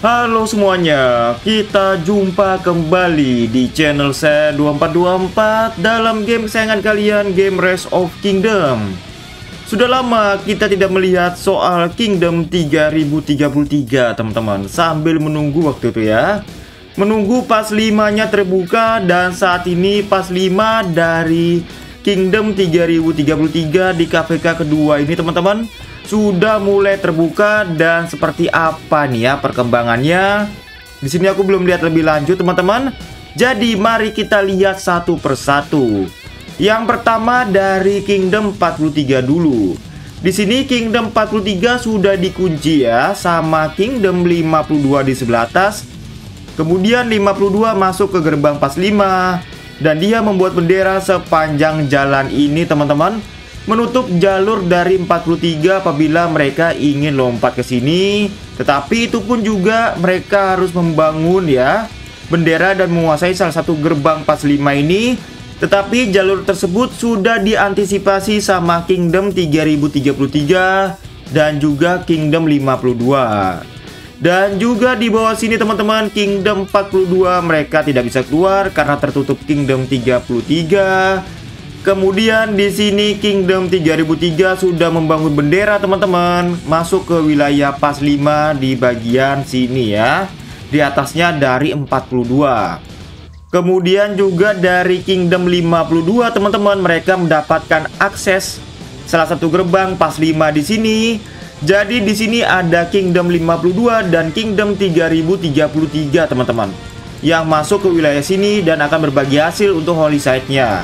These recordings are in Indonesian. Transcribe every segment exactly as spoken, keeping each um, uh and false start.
Halo semuanya, kita jumpa kembali di channel saya dua empat dua empat dalam game kesayangan kalian, game Rise of Kingdom. Sudah lama kita tidak melihat soal Kingdom tiga ribu tiga puluh tiga teman-teman. Sambil menunggu waktu itu ya, menunggu pas lima nya terbuka. Dan saat ini pas lima dari Kingdom tiga ribu tiga puluh tiga di K V K kedua ini teman-teman sudah mulai terbuka. Dan seperti apa nih ya perkembangannya, di sini aku belum lihat lebih lanjut teman-teman. Jadi mari kita lihat satu persatu. Yang pertama dari Kingdom empat puluh tiga dulu. Di sini Kingdom empat puluh tiga sudah dikunci ya sama Kingdom lima puluh dua di sebelah atas. Kemudian lima puluh dua masuk ke gerbang pas lima dan dia membuat bendera sepanjang jalan ini teman-teman, menutup jalur dari empat puluh tiga apabila mereka ingin lompat ke sini. Tetapi itu pun juga mereka harus membangun ya bendera dan menguasai salah satu gerbang pas lima ini. Tetapi jalur tersebut sudah diantisipasi sama Kingdom tiga ribu tiga puluh tiga dan juga Kingdom lima puluh dua. Dan juga di bawah sini teman-teman, Kingdom empat puluh dua mereka tidak bisa keluar karena tertutup Kingdom tiga puluh tiga. Kemudian di sini Kingdom tiga ribu tiga sudah membangun bendera teman-teman, masuk ke wilayah pas lima di bagian sini ya. Di atasnya dari empat puluh dua. Kemudian juga dari Kingdom lima puluh dua teman-teman, mereka mendapatkan akses salah satu gerbang pas lima di sini. Jadi di sini ada Kingdom lima puluh dua dan Kingdom tiga ribu tiga puluh tiga teman-teman, yang masuk ke wilayah sini dan akan berbagi hasil untuk Holy Site-nya.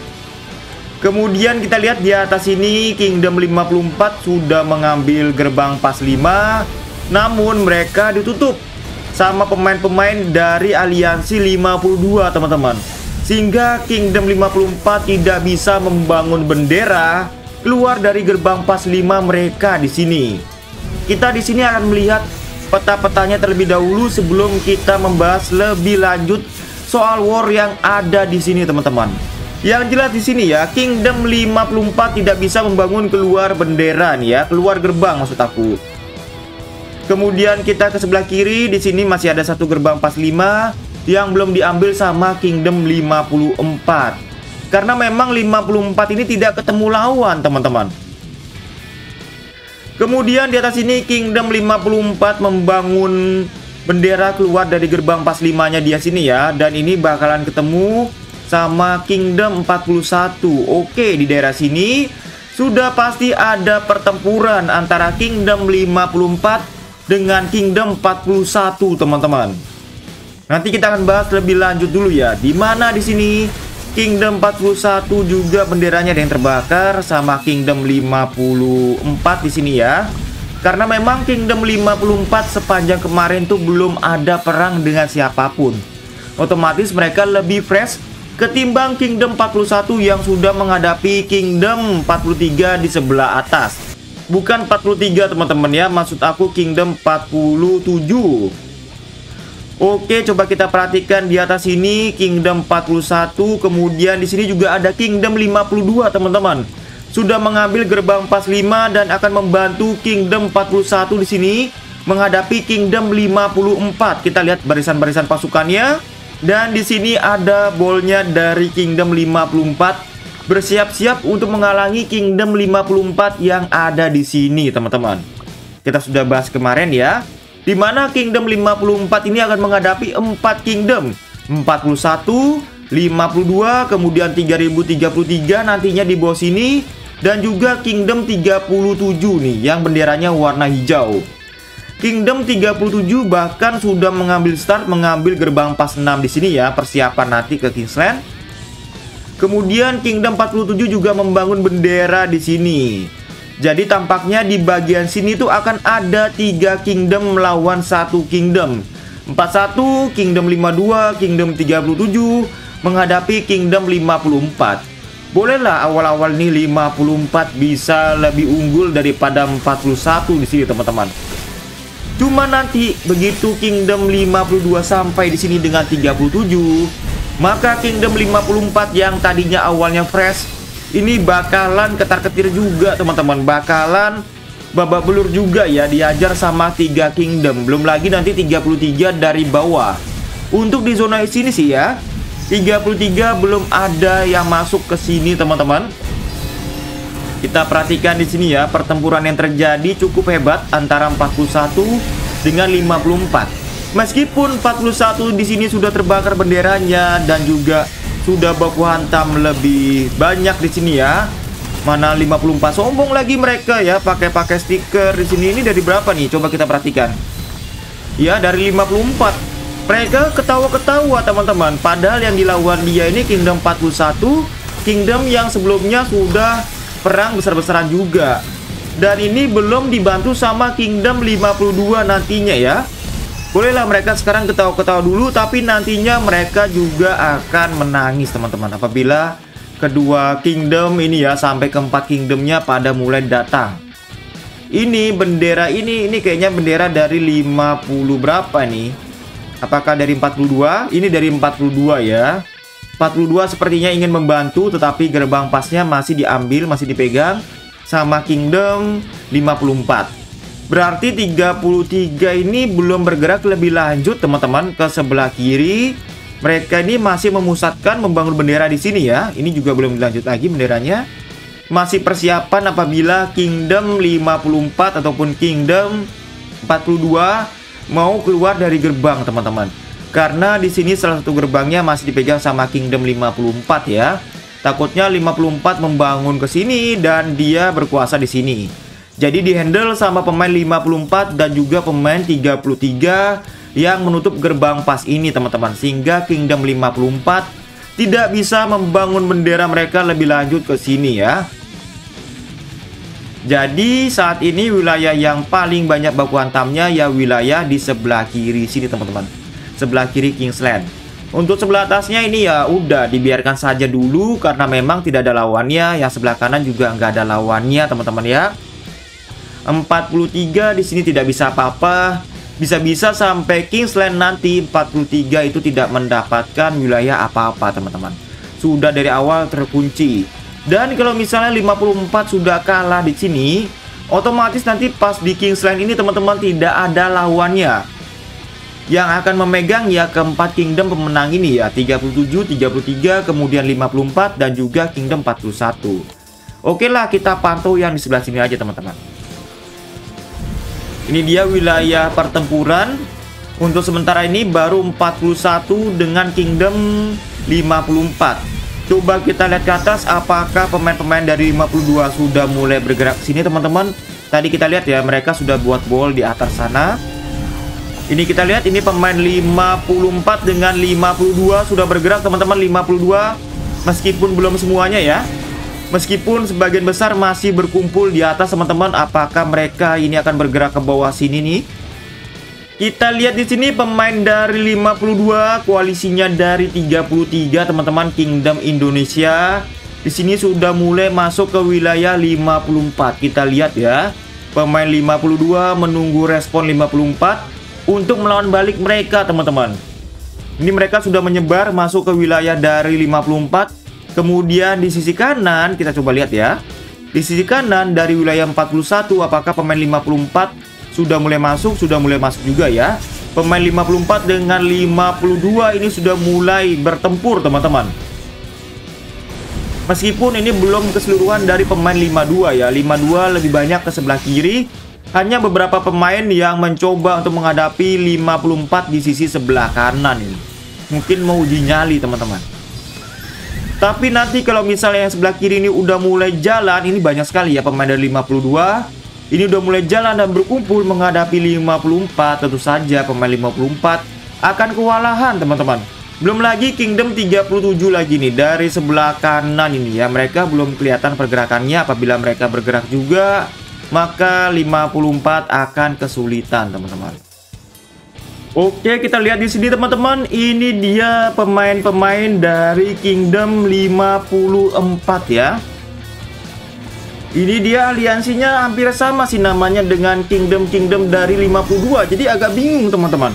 Kemudian kita lihat di atas ini Kingdom lima puluh empat sudah mengambil gerbang pas lima, namun mereka ditutup sama pemain-pemain dari aliansi lima puluh dua teman-teman, sehingga Kingdom lima puluh empat tidak bisa membangun bendera keluar dari gerbang pas lima mereka di sini. Kita di sini akan melihat peta-petanya terlebih dahulu sebelum kita membahas lebih lanjut soal war yang ada di sini teman-teman. Yang jelas di sini ya, Kingdom lima puluh empat tidak bisa membangun keluar bendera nih ya, keluar gerbang maksud aku. Kemudian kita ke sebelah kiri, di sini masih ada satu gerbang pas lima yang belum diambil sama Kingdom lima puluh empat. Karena memang lima puluh empat ini tidak ketemu lawan teman-teman. Kemudian di atas ini Kingdom lima puluh empat membangun bendera keluar dari gerbang pas lima nya dia sini ya. Dan ini bakalan ketemu sama Kingdom empat puluh satu. Oke, di daerah sini sudah pasti ada pertempuran antara Kingdom lima puluh empat dengan Kingdom empat puluh satu teman-teman. Nanti kita akan bahas lebih lanjut dulu ya, di mana di sini Kingdom empat puluh satu juga benderanya ada yang terbakar sama Kingdom lima puluh empat di sini ya. Karena memang Kingdom lima puluh empat sepanjang kemarin tuh belum ada perang dengan siapapun. Otomatis mereka lebih fresh ketimbang Kingdom empat puluh satu yang sudah menghadapi Kingdom empat puluh tiga di sebelah atas. Bukan empat puluh tiga teman-teman ya, maksud aku Kingdom empat puluh tujuh. Oke, coba kita perhatikan di atas ini Kingdom empat puluh satu. Kemudian di sini juga ada Kingdom lima puluh dua teman-teman, sudah mengambil gerbang pas lima dan akan membantu Kingdom empat puluh satu di sini menghadapi Kingdom lima puluh empat. Kita lihat barisan-barisan pasukannya. Dan di sini ada bolnya dari Kingdom lima puluh empat bersiap-siap untuk menghalangi Kingdom lima puluh empat yang ada di sini teman-teman. Kita sudah bahas kemarin ya, di mana Kingdom lima puluh empat ini akan menghadapi empat Kingdom, empat puluh satu, lima puluh dua, kemudian tiga ribu tiga puluh tiga nantinya di bawah sini, dan juga Kingdom tiga puluh tujuh nih yang benderanya warna hijau. Kingdom tiga puluh tujuh bahkan sudah mengambil start, mengambil gerbang pas enam di sini ya, persiapan nanti ke Kingsland. Kemudian Kingdom empat puluh tujuh juga membangun bendera di sini. Jadi tampaknya di bagian sini tuh akan ada tiga Kingdom melawan satu Kingdom. empat puluh satu, Kingdom lima puluh dua, Kingdom tiga puluh tujuh menghadapi Kingdom lima puluh empat. Bolehlah awal-awal nih lima puluh empat bisa lebih unggul daripada empat puluh satu di sini teman-teman. Cuma nanti begitu Kingdom lima puluh dua sampai di sini dengan tiga puluh tujuh, maka Kingdom lima puluh empat yang tadinya awalnya fresh ini bakalan ketar-ketir juga teman-teman, bakalan babak belur juga ya, diajar sama tiga kingdom. Belum lagi nanti tiga puluh tiga dari bawah. Untuk di zona sini sih ya, tiga puluh tiga belum ada yang masuk ke sini teman-teman. Kita perhatikan di sini ya, pertempuran yang terjadi cukup hebat antara empat puluh satu dengan lima puluh empat. Meskipun empat puluh satu di sini sudah terbakar benderanya dan juga sudah baku hantam lebih banyak di sini ya. Mana lima puluh empat, sombong lagi mereka ya, pakai-pakai stiker di sini. Ini dari berapa nih? Coba kita perhatikan. Ya, dari lima puluh empat. Mereka ketawa-ketawa teman-teman. Padahal yang dilawan dia ini Kingdom empat puluh satu, Kingdom yang sebelumnya sudah perang besar-besaran juga. Dan ini belum dibantu sama Kingdom lima puluh dua nantinya ya. Bolehlah mereka sekarang ketawa-ketawa dulu, tapi nantinya mereka juga akan menangis teman-teman apabila kedua kingdom ini ya, sampai keempat kingdomnya pada mulai datang. Ini bendera ini, ini kayaknya bendera dari lima puluh berapa nih? Apakah dari empat puluh dua? Ini dari empat puluh dua ya. empat puluh dua sepertinya ingin membantu, tetapi gerbang pasnya masih diambil, masih dipegang sama kingdom lima puluh empat. Berarti tiga puluh tiga ini belum bergerak lebih lanjut teman-teman ke sebelah kiri. Mereka ini masih memusatkan membangun bendera di sini ya. Ini juga belum dilanjut lagi benderanya. Masih persiapan apabila Kingdom lima puluh empat ataupun Kingdom empat puluh dua mau keluar dari gerbang teman-teman. Karena di sini salah satu gerbangnya masih dipegang sama Kingdom lima puluh empat ya. Takutnya lima puluh empat membangun ke sini dan dia berkuasa di sini. Jadi dihandle sama pemain lima puluh empat dan juga pemain tiga puluh tiga yang menutup gerbang pas ini teman-teman. Sehingga Kingdom lima puluh empat tidak bisa membangun bendera mereka lebih lanjut ke sini ya. Jadi saat ini wilayah yang paling banyak baku hantamnya ya wilayah di sebelah kiri sini teman-teman. Sebelah kiri Kingsland. Untuk sebelah atasnya ini ya udah dibiarkan saja dulu karena memang tidak ada lawannya. Yang sebelah kanan juga nggak ada lawannya teman-teman ya. empat puluh tiga di sini tidak bisa apa-apa. Bisa-bisa sampai Kingsland nanti empat puluh tiga itu tidak mendapatkan wilayah apa-apa teman-teman. Sudah dari awal terkunci. Dan kalau misalnya lima puluh empat sudah kalah di sini, otomatis nanti pas di Kingsland ini teman-teman tidak ada lawannya. Yang akan memegang ya keempat kingdom pemenang ini ya, tiga puluh tujuh, tiga puluh tiga, kemudian lima puluh empat dan juga Kingdom empat puluh satu. Oke lah, kita pantau yang di sebelah sini aja teman-teman. Ini dia wilayah pertempuran. Untuk sementara ini baru empat puluh satu dengan Kingdom lima puluh empat. Coba kita lihat ke atas apakah pemain-pemain dari lima puluh dua sudah mulai bergerak sini teman-teman. Tadi kita lihat ya mereka sudah buat ball di atas sana. Ini kita lihat ini pemain lima puluh empat dengan lima puluh dua sudah bergerak teman-teman. Lima puluh dua meskipun belum semuanya ya. Meskipun sebagian besar masih berkumpul di atas teman-teman, apakah mereka ini akan bergerak ke bawah sini nih? Kita lihat di sini pemain dari lima puluh dua, koalisinya dari tiga puluh tiga teman-teman Kingdom Indonesia. Di sini sudah mulai masuk ke wilayah lima puluh empat. Kita lihat ya. Pemain lima puluh dua menunggu respon lima puluh empat untuk melawan balik mereka teman-teman. Ini mereka sudah menyebar masuk ke wilayah dari lima puluh empat. Kemudian di sisi kanan kita coba lihat ya. Di sisi kanan dari wilayah empat puluh satu apakah pemain lima puluh empat sudah mulai masuk? Sudah mulai masuk juga ya. Pemain lima puluh empat dengan lima puluh dua ini sudah mulai bertempur teman-teman. Meskipun ini belum keseluruhan dari pemain lima puluh dua ya. lima puluh dua lebih banyak ke sebelah kiri. Hanya beberapa pemain yang mencoba untuk menghadapi lima puluh empat di sisi sebelah kanan ini. Mungkin mau uji nyali teman-teman. Tapi nanti kalau misalnya yang sebelah kiri ini udah mulai jalan, ini banyak sekali ya pemain dari lima puluh dua. Ini udah mulai jalan dan berkumpul menghadapi lima puluh empat. Tentu saja pemain lima puluh empat akan kewalahan teman-teman. Belum lagi Kingdom tiga puluh tujuh lagi nih dari sebelah kanan ini ya. Mereka belum kelihatan pergerakannya. Apabila mereka bergerak juga, maka lima puluh empat akan kesulitan teman-teman. Oke, kita lihat di sini teman-teman. Ini dia pemain-pemain dari Kingdom lima puluh empat ya. Ini dia aliansinya hampir sama sih namanya dengan Kingdom-Kingdom dari lima puluh dua. Jadi agak bingung teman-teman.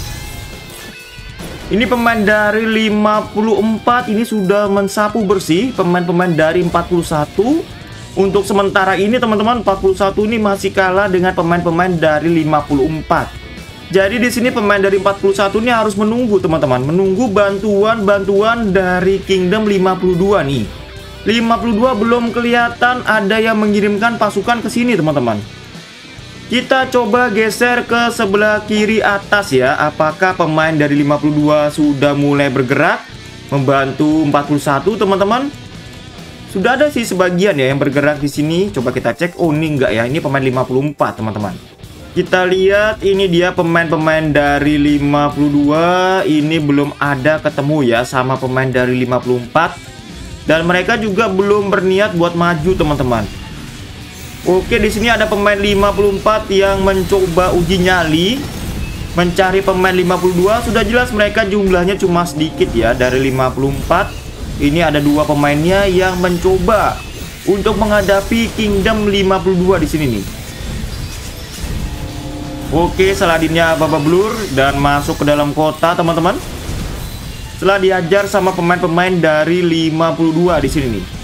Ini pemain dari lima puluh empat ini sudah mensapu bersih pemain-pemain dari empat puluh satu. Untuk sementara ini teman-teman, empat puluh satu ini masih kalah dengan pemain-pemain dari lima puluh empat. Jadi di sini pemain dari empat puluh satu ini harus menunggu teman-teman, menunggu bantuan-bantuan dari Kingdom lima puluh dua nih. lima puluh dua belum kelihatan ada yang mengirimkan pasukan ke sini teman-teman. Kita coba geser ke sebelah kiri atas ya. Apakah pemain dari lima puluh dua sudah mulai bergerak membantu empat puluh satu teman-teman? Sudah ada sih sebagian ya yang bergerak di sini. Coba kita cek. Oh, ini enggak ya. Ini pemain lima puluh empat, teman-teman. Kita lihat ini dia pemain-pemain dari lima puluh dua. Ini belum ada ketemu ya sama pemain dari lima puluh empat. Dan mereka juga belum berniat buat maju, teman-teman. Oke, di sini ada pemain lima puluh empat yang mencoba uji nyali mencari pemain lima puluh dua. Sudah jelas mereka jumlahnya cuma sedikit ya dari lima puluh empat. Ini ada dua pemainnya yang mencoba untuk menghadapi Kingdom lima puluh dua di sini nih. Oke, Saladinnya babak belur dan masuk ke dalam kota, teman-teman. Setelah diajar sama pemain-pemain dari lima puluh dua di sini nih.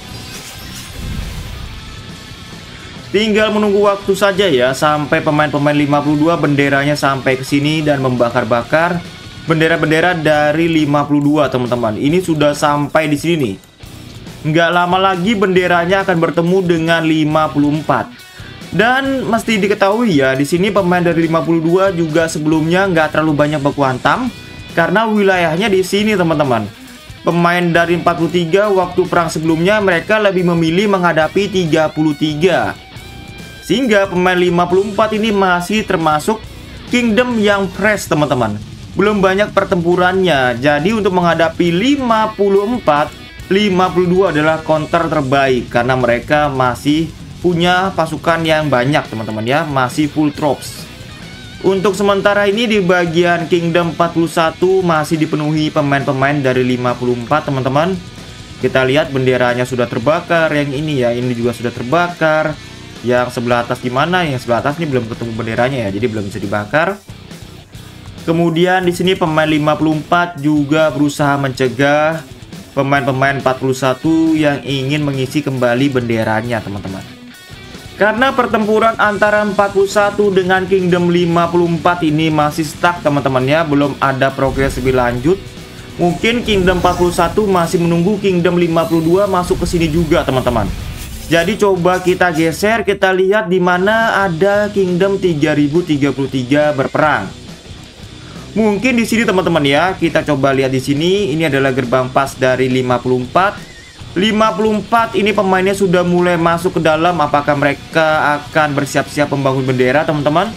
Tinggal menunggu waktu saja ya sampai pemain-pemain lima puluh dua benderanya sampai ke sini dan membakar-bakar bendera-bendera dari lima puluh dua, teman-teman. Ini sudah sampai di sini nih. Nggak lama lagi benderanya akan bertemu dengan lima puluh empat. Dan mesti diketahui ya, di sini pemain dari lima puluh dua juga sebelumnya nggak terlalu banyak baku hantam karena wilayahnya di sini, teman-teman. Pemain dari empat puluh tiga waktu perang sebelumnya mereka lebih memilih menghadapi tiga puluh tiga. Sehingga pemain lima puluh empat ini masih termasuk Kingdom yang fresh, teman-teman. Belum banyak pertempurannya. Jadi untuk menghadapi lima puluh empat, lima puluh dua adalah counter terbaik karena mereka masih punya pasukan yang banyak, teman-teman ya, masih full troops. Untuk sementara ini di bagian Kingdom empat puluh satu masih dipenuhi pemain-pemain dari lima puluh empat, teman-teman. Kita lihat benderanya sudah terbakar, yang ini ya, ini juga sudah terbakar. Yang sebelah atas gimana? Yang sebelah atas ini belum ketemu benderanya ya, jadi belum bisa dibakar. Kemudian di sini pemain lima puluh empat juga berusaha mencegah pemain-pemain empat puluh satu yang ingin mengisi kembali benderanya, teman-teman. Karena pertempuran antara empat puluh satu dengan Kingdom lima puluh empat ini masih stuck, teman-teman ya, belum ada progres lebih lanjut. Mungkin Kingdom empat puluh satu masih menunggu Kingdom lima puluh dua masuk ke sini juga, teman-teman. Jadi coba kita geser, kita lihat di mana ada Kingdom tiga ribu tiga puluh tiga berperang. Mungkin di sini, teman-teman ya. Kita coba lihat di sini. Ini adalah gerbang pas dari lima puluh empat. lima puluh empat ini pemainnya sudah mulai masuk ke dalam. Apakah mereka akan bersiap-siap membangun bendera, teman-teman?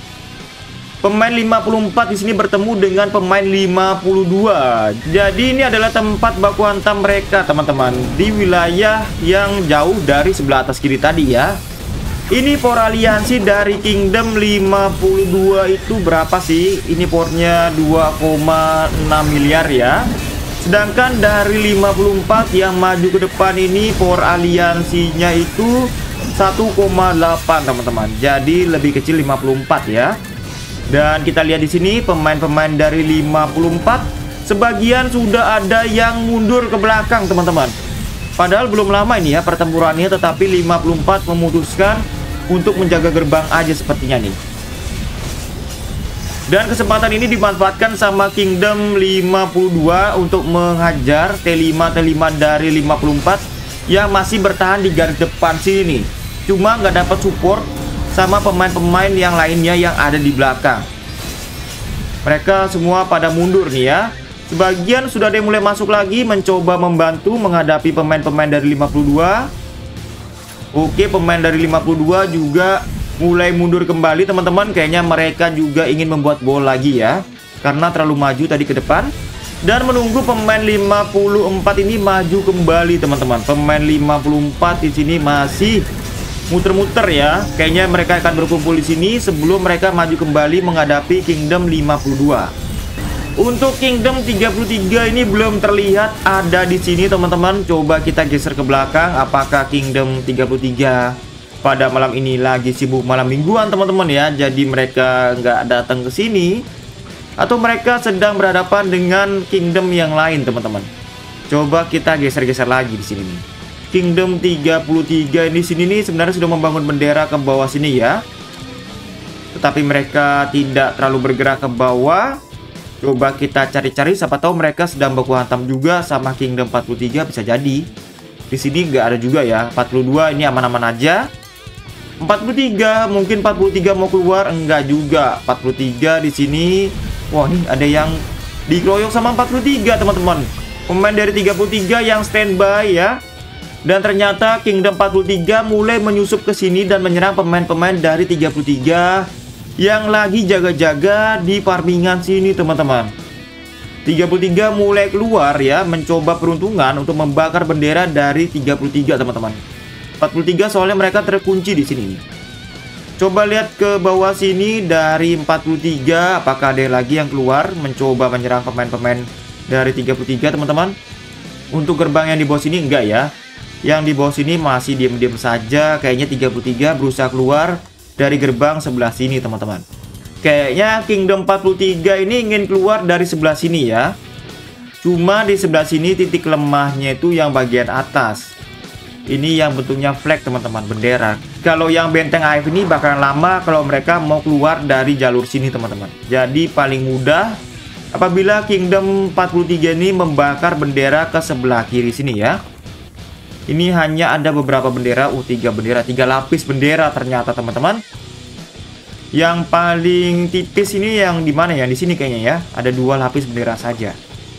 Pemain lima puluh empat di sini bertemu dengan pemain lima puluh dua. Jadi ini adalah tempat baku hantam mereka, teman-teman, di wilayah yang jauh dari sebelah atas kiri tadi ya. Ini por aliansi dari Kingdom lima puluh dua itu berapa sih? Ini pornya dua koma enam miliar ya. Sedangkan dari lima puluh empat yang maju ke depan ini por aliansinya itu satu koma delapan, teman-teman. Jadi lebih kecil lima puluh empat ya. Dan kita lihat di sini pemain-pemain dari lima puluh empat sebagian sudah ada yang mundur ke belakang, teman-teman. Padahal belum lama ini ya pertempurannya, tetapi lima puluh empat memutuskan untuk menjaga gerbang aja sepertinya nih. Dan kesempatan ini dimanfaatkan sama Kingdom lima puluh dua untuk menghajar T lima T lima dari lima puluh empat yang masih bertahan di garis depan sini nih. Cuma nggak dapat support sama pemain-pemain yang lainnya yang ada di belakang. Mereka semua pada mundur nih ya. Sebagian sudah ada yang mulai masuk lagi mencoba membantu menghadapi pemain-pemain dari lima puluh dua. Oke, pemain dari lima puluh dua juga mulai mundur kembali, teman-teman. Kayaknya mereka juga ingin membuat gol lagi ya, karena terlalu maju tadi ke depan. Dan menunggu pemain lima puluh empat ini maju kembali, teman-teman. Pemain lima puluh empat di sini masih muter-muter ya. Kayaknya mereka akan berkumpul di sini sebelum mereka maju kembali menghadapi Kingdom lima puluh dua. Untuk Kingdom tiga puluh tiga ini belum terlihat ada di sini, teman-teman. Coba kita geser ke belakang. Apakah Kingdom tiga puluh tiga pada malam ini lagi sibuk malam mingguan, teman-teman ya? Jadi mereka nggak datang ke sini, atau mereka sedang berhadapan dengan Kingdom yang lain, teman-teman. Coba kita geser-geser lagi di sini nih. Kingdom tiga puluh tiga ini sini nih sebenarnya sudah membangun bendera ke bawah sini ya. Tetapi mereka tidak terlalu bergerak ke bawah. Coba kita cari-cari, siapa tahu mereka sedang baku hantam juga sama Kingdom empat puluh tiga, bisa jadi. Di sini nggak ada juga ya. empat puluh dua ini aman-aman aja. empat puluh tiga, mungkin empat puluh tiga mau keluar, enggak juga. empat puluh tiga di sini. Wah, nih ada yang dikeroyok sama empat puluh tiga, teman-teman. Pemain dari tiga puluh tiga yang standby ya. Dan ternyata Kingdom empat puluh tiga mulai menyusup ke sini dan menyerang pemain-pemain dari tiga puluh tiga yang lagi jaga-jaga di farmingan sini, teman-teman. tiga puluh tiga mulai keluar ya, mencoba peruntungan untuk membakar bendera dari tiga puluh tiga, teman-teman. empat puluh tiga soalnya mereka terkunci di sini. Coba lihat ke bawah sini dari empat puluh tiga, apakah ada lagi yang keluar mencoba menyerang pemain-pemain dari tiga puluh tiga, teman-teman. Untuk gerbang yang di bawah sini enggak ya. Yang di bawah sini masih diam-diam saja. Kayaknya tiga puluh tiga berusaha keluar dari gerbang sebelah sini, teman-teman. Kayaknya Kingdom empat puluh tiga ini ingin keluar dari sebelah sini ya. Cuma di sebelah sini titik lemahnya itu yang bagian atas. Ini yang bentuknya flag, teman-teman, bendera. Kalau yang benteng A F ini bakalan lama kalau mereka mau keluar dari jalur sini, teman-teman. Jadi paling mudah apabila Kingdom empat puluh tiga ini membakar bendera ke sebelah kiri sini ya. Ini hanya ada beberapa bendera, uh tiga bendera, tiga lapis bendera ternyata, teman-teman. Yang paling tipis ini yang di mana ya? Di sini kayaknya ya. Ada dua lapis bendera saja.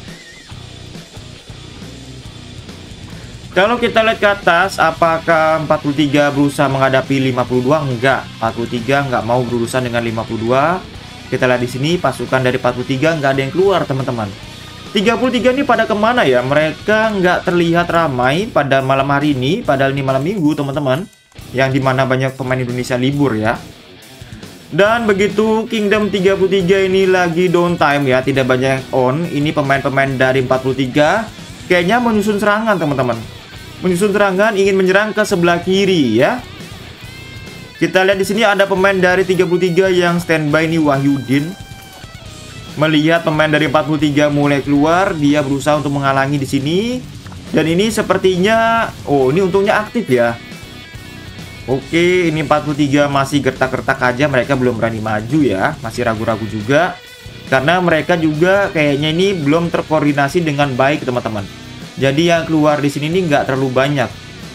Kalau kita lihat ke atas, apakah empat puluh tiga berusaha menghadapi lima puluh dua? Enggak. empat puluh tiga enggak mau berurusan dengan lima puluh dua. Kita lihat di sini pasukan dari empat puluh tiga enggak ada yang keluar, teman-teman. tiga puluh tiga ini pada kemana ya? Mereka nggak terlihat ramai pada malam hari ini, padahal ini malam minggu, teman-teman. Yang dimana banyak pemain Indonesia libur ya. Dan begitu Kingdom tiga puluh tiga ini lagi downtime ya, tidak banyak on. Ini pemain-pemain dari empat puluh tiga kayaknya menyusun serangan, teman-teman. Menyusun serangan ingin menyerang ke sebelah kiri ya. Kita lihat di sini ada pemain dari tiga puluh tiga yang standby, ini Wahyudin. Melihat pemain dari empat puluh tiga mulai keluar, dia berusaha untuk menghalangi di sini. Dan ini sepertinya, oh ini untungnya aktif ya. Oke, ini empat puluh tiga masih gertak-gertak aja, mereka belum berani maju ya, masih ragu-ragu juga. Karena mereka juga kayaknya ini belum terkoordinasi dengan baik, teman-teman. Jadi yang keluar di sini ini nggak terlalu banyak.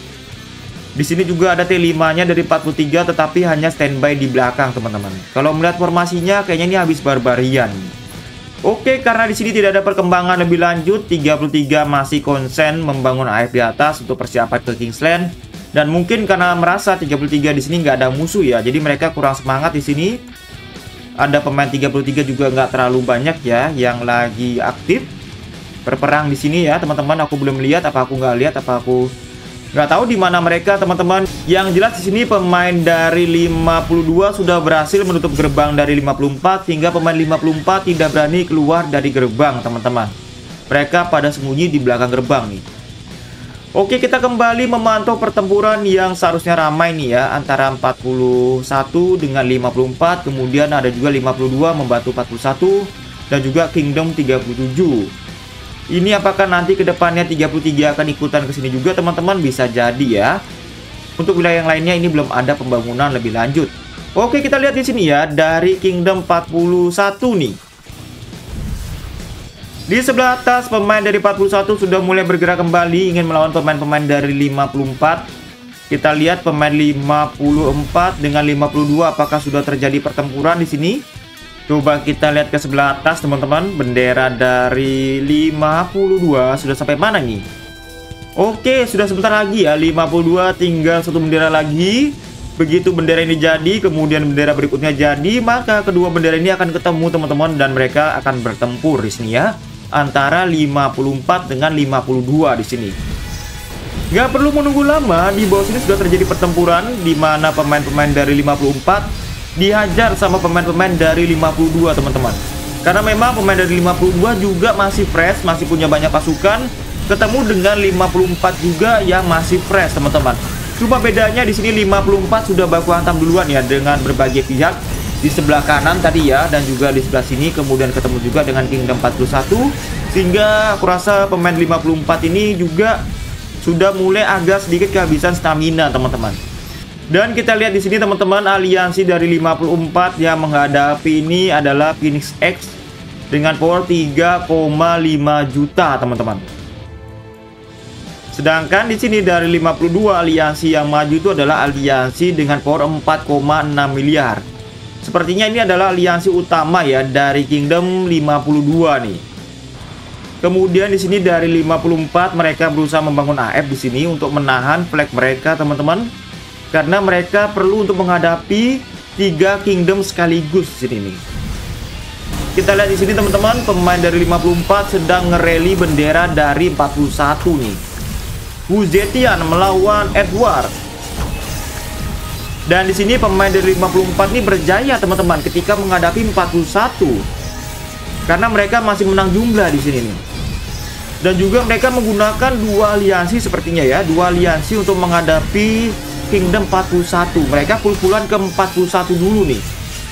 Di sini juga ada T lima-nya dari empat puluh tiga, tetapi hanya standby di belakang, teman-teman. Kalau melihat formasinya, kayaknya ini habis barbarian. Oke, karena di sini tidak ada perkembangan lebih lanjut, tiga puluh tiga masih konsen membangun A F di atas untuk persiapan ke Kingsland. Dan mungkin karena merasa tiga puluh tiga di sini nggak ada musuh ya, jadi mereka kurang semangat di sini. Ada pemain tiga puluh tiga juga nggak terlalu banyak ya yang lagi aktif berperang di sini ya, teman-teman. Aku belum lihat, apa aku nggak lihat, apa aku nggak tahu di mana mereka, teman-teman. Yang jelas di sini pemain dari lima puluh dua sudah berhasil menutup gerbang dari lima puluh empat, sehingga pemain lima puluh empat tidak berani keluar dari gerbang, teman-teman. Mereka pada sembunyi di belakang gerbang nih. Oke, kita kembali memantau pertempuran yang seharusnya ramai nih ya, antara empat puluh satu dengan lima puluh empat, kemudian ada juga lima puluh dua membantu empat puluh satu, dan juga Kingdom tiga puluh tujuh. Ini apakah nanti kedepannya tiga puluh tiga akan ikutan ke sini juga, teman-teman? Bisa jadi ya. Untuk wilayah yang lainnya ini belum ada pembangunan lebih lanjut. Oke, kita lihat di sini ya, dari Kingdom empat puluh satu nih. Di sebelah atas, pemain dari empat puluh satu sudah mulai bergerak kembali, ingin melawan pemain-pemain dari lima puluh empat. Kita lihat pemain lima puluh empat dengan lima puluh dua, apakah sudah terjadi pertempuran di sini? Coba kita lihat ke sebelah atas, teman-teman. Bendera dari lima puluh dua sudah sampai mana nih? Oke, sudah sebentar lagi ya, lima puluh dua tinggal satu bendera lagi. Begitu bendera ini jadi, kemudian bendera berikutnya jadi, maka kedua bendera ini akan ketemu, teman-teman, dan mereka akan bertempur di sini ya. Antara lima puluh empat dengan lima puluh dua di sini. Nggak perlu menunggu lama, di bawah sini sudah terjadi pertempuran di mana pemain-pemain dari lima puluh empat dihajar sama pemain-pemain dari lima puluh dua, teman-teman. Karena memang pemain dari lima puluh dua juga masih fresh, masih punya banyak pasukan, ketemu dengan lima puluh empat juga yang masih fresh, teman-teman. Cuma bedanya di sini lima puluh empat sudah baku hantam duluan ya dengan berbagai pihak. Di sebelah kanan tadi ya, dan juga di sebelah sini, kemudian ketemu juga dengan Kingdom empat puluh satu, sehingga aku rasa pemain lima puluh empat ini juga sudah mulai agak sedikit kehabisan stamina teman-teman. Dan kita lihat di sini teman-teman, aliansi dari lima puluh empat yang menghadapi ini adalah Phoenix X dengan power tiga koma lima juta teman-teman. Sedangkan di sini dari lima puluh dua aliansi yang maju itu adalah aliansi dengan power empat koma enam miliar. Sepertinya ini adalah aliansi utama ya dari Kingdom lima puluh dua nih. Kemudian di sini dari lima puluh empat mereka berusaha membangun A F di sini untuk menahan flag mereka teman-teman. Karena mereka perlu untuk menghadapi tiga kingdom sekaligus di sini nih. Kita lihat di sini teman-teman, pemain dari lima puluh empat sedang ngereli bendera dari empat puluh satu nih. Wu Zetian melawan Edward. Dan di sini pemain dari lima puluh empat ini berjaya teman-teman ketika menghadapi empat puluh satu. Karena mereka masih menang jumlah di sini nih. Dan juga mereka menggunakan dua aliansi sepertinya ya, dua aliansi untuk menghadapi Kingdom empat puluh satu. Mereka pul-pulan ke empat puluh satu dulu nih.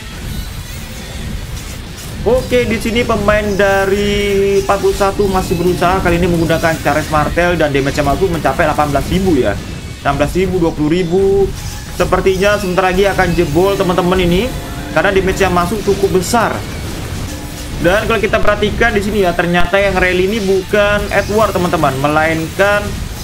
Oke, di sini pemain dari empat puluh satu masih berusaha kali ini menggunakan Charles Martel dan damage-nya mampu mencapai delapan belas ribu ya. enam belas ribu, dua puluh ribu. Sepertinya sebentar lagi akan jebol teman-teman ini karena damage yang masuk cukup besar. Dan kalau kita perhatikan di sini ya, ternyata yang rally ini bukan Edward teman-teman, melainkan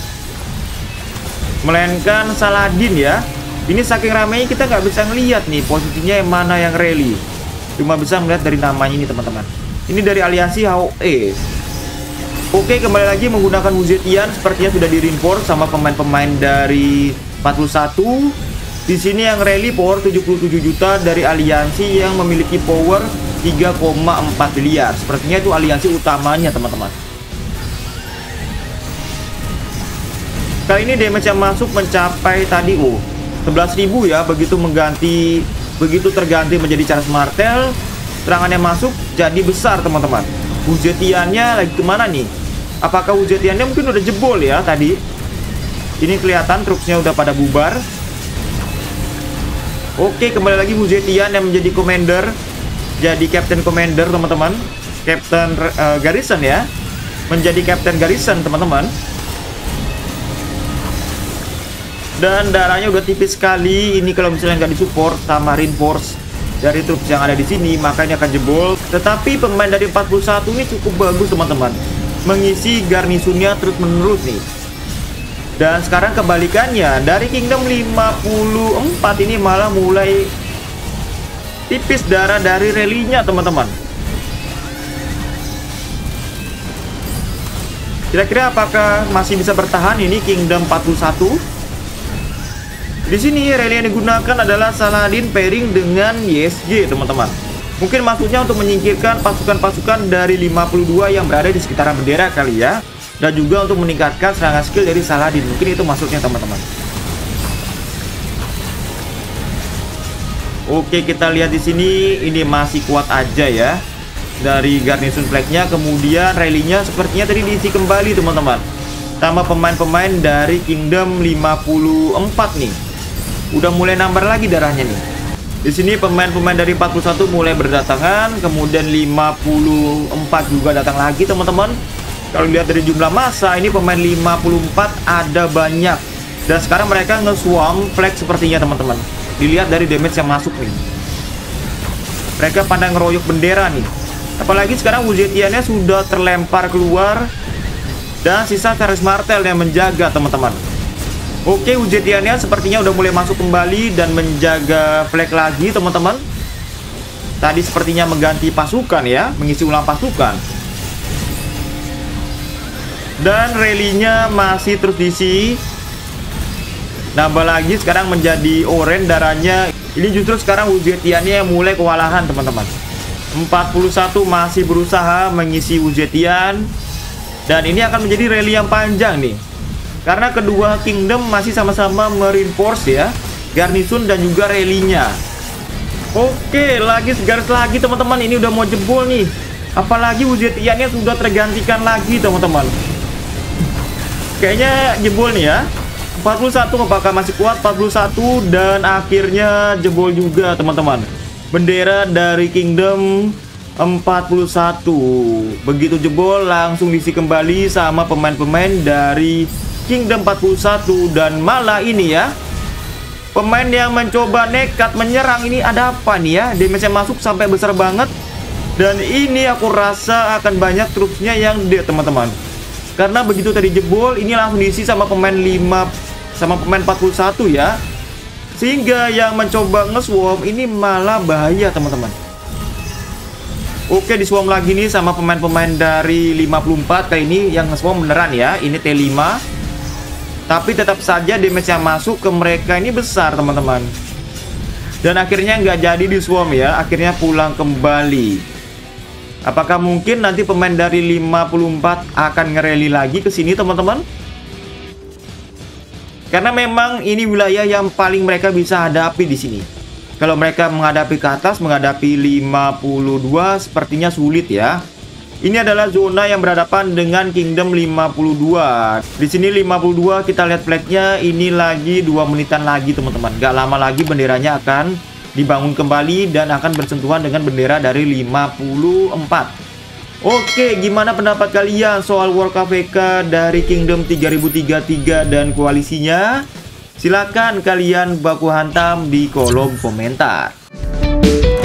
melainkan Saladin ya. Ini saking ramainya kita nggak bisa ngelihat nih posisinya yang mana yang rally. Cuma bisa melihat dari namanya ini teman-teman. Ini dari aliansi H O E. Oke, kembali lagi menggunakan Wu Zetian, sepertinya sudah di reinforce sama pemain-pemain dari empat puluh satu. Di sini yang rally power tujuh puluh tujuh juta dari aliansi yang memiliki power tiga koma empat miliar. Sepertinya itu aliansi utamanya teman-teman. Kali ini damage yang masuk mencapai tadi oh sebelas ribu ya. Begitu mengganti begitu terganti menjadi Charles Martel, serangannya masuk jadi besar teman-teman. Wu Zetiannya lagi kemana nih? Apakah Wu Zetiannya mungkin udah jebol ya tadi? Ini kelihatan truknya udah pada bubar. Oke, kembali lagi Wu Zetian yang menjadi commander, jadi captain commander teman-teman, captain uh, garrison ya, menjadi captain garrison teman-teman. Dan darahnya udah tipis sekali. Ini kalau misalnya nggak disupport sama reinforce dari troops yang ada di sini, makanya akan jebol. Tetapi pemain dari empat puluh satu ini cukup bagus teman-teman, mengisi garnisonnya terus menerus nih. Dan sekarang kebalikannya, dari Kingdom lima puluh empat ini malah mulai tipis darah dari rally-nya teman-teman. Kira-kira apakah masih bisa bertahan ini Kingdom empat puluh satu? Di sini rally yang digunakan adalah Saladin pairing dengan Y S G teman-teman. Mungkin maksudnya untuk menyingkirkan pasukan-pasukan dari lima puluh dua yang berada di sekitaran bendera kali ya. Dan juga untuk meningkatkan serangan skill dari Saladin. Mungkin itu maksudnya teman-teman. Oke, kita lihat di sini ini masih kuat aja ya. Dari garnison flag-nya, kemudian rally-nya sepertinya tadi diisi kembali teman-teman. Sama pemain-pemain dari Kingdom lima puluh empat nih. Udah mulai nambah lagi darahnya nih. Di sini pemain-pemain dari empat puluh satu mulai berdatangan, kemudian lima puluh empat juga datang lagi teman-teman. Kalau lihat dari jumlah massa, ini pemain lima puluh empat ada banyak. Dan sekarang mereka nge-swarm flag sepertinya teman-teman. Dilihat dari damage yang masuk nih. Mereka pandang ngeroyok bendera nih. Apalagi sekarang Wu Zetiannya sudah terlempar keluar. Dan sisa Charles Martel yang menjaga teman-teman. Oke, Wu Zetiannya sepertinya udah mulai masuk kembali dan menjaga flag lagi teman-teman. Tadi sepertinya mengganti pasukan ya, mengisi ulang pasukan. Dan rally-nya masih terus diisi. Nambah lagi sekarang menjadi oranye darahnya. Ini justru sekarang Wu Zetiannya yang mulai kewalahan teman-teman. empat puluh satu masih berusaha mengisi Wu Zetian. Dan ini akan menjadi rally yang panjang nih. Karena kedua kingdom masih sama-sama mereinforce ya, garnison dan juga rally-nya. Oke, lagi segaris lagi teman-teman. Ini udah mau jebol nih. Apalagi Wu Zetiannya sudah tergantikan lagi teman-teman. Kayaknya jebol nih ya. empat puluh satu apakah masih kuat? empat puluh satu dan akhirnya jebol juga teman-teman. Bendera dari Kingdom empat puluh satu begitu jebol langsung diisi kembali sama pemain-pemain dari Kingdom empat puluh satu. Dan malah ini ya, pemain yang mencoba nekat menyerang ini ada apa nih ya? Damage-nya masuk sampai besar banget. Dan ini aku rasa akan banyak trupsnya yang dead teman-teman. Karena begitu tadi jebol, ini langsung diisi sama pemain lima sama pemain empat puluh satu ya. Sehingga yang mencoba nge-swarm ini malah bahaya teman-teman. Oke, di swarm lagi nih sama pemain-pemain dari lima puluh empat. Kali ini yang nge-swarm beneran ya. Ini T lima. Tapi tetap saja damage yang masuk ke mereka ini besar teman-teman. Dan akhirnya nggak jadi di swarm ya. Akhirnya pulang kembali. Apakah mungkin nanti pemain dari lima puluh empat akan ngereli lagi ke sini teman-teman? Karena memang ini wilayah yang paling mereka bisa hadapi di sini. Kalau mereka menghadapi ke atas, menghadapi lima puluh dua sepertinya sulit ya. Ini adalah zona yang berhadapan dengan Kingdom lima puluh dua. Di sini lima puluh dua, kita lihat flagnya, ini lagi dua menitan lagi teman-teman. Gak lama lagi benderanya akan dibangun kembali dan akan bersentuhan dengan bendera dari lima puluh empat. Oke, gimana pendapat kalian soal World K V K dari Kingdom tiga ribu tiga puluh tiga dan koalisinya? Silakan kalian baku hantam di kolom komentar.